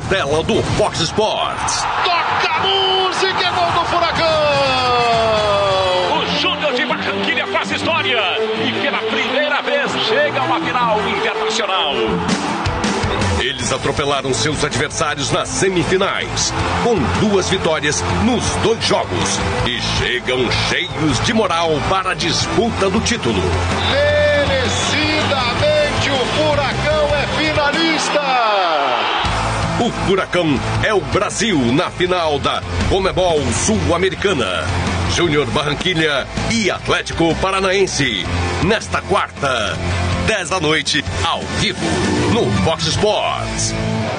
tela do Fox Sports. Toca a música, é gol do Furacão! O Júnior de Barranquilla faz história e pela primeira vez chega a uma final internacional. Eles atropelaram seus adversários nas semifinais, com 2 vitórias nos 2 jogos, e chegam cheios de moral para a disputa do título. Merecidamente o Furacão é finalista! O Furacão é o Brasil na final da Conmebol Sul-Americana. Júnior Barranquilla e Atlético Paranaense, nesta quarta, 10 da noite, ao vivo, no Fox Sports.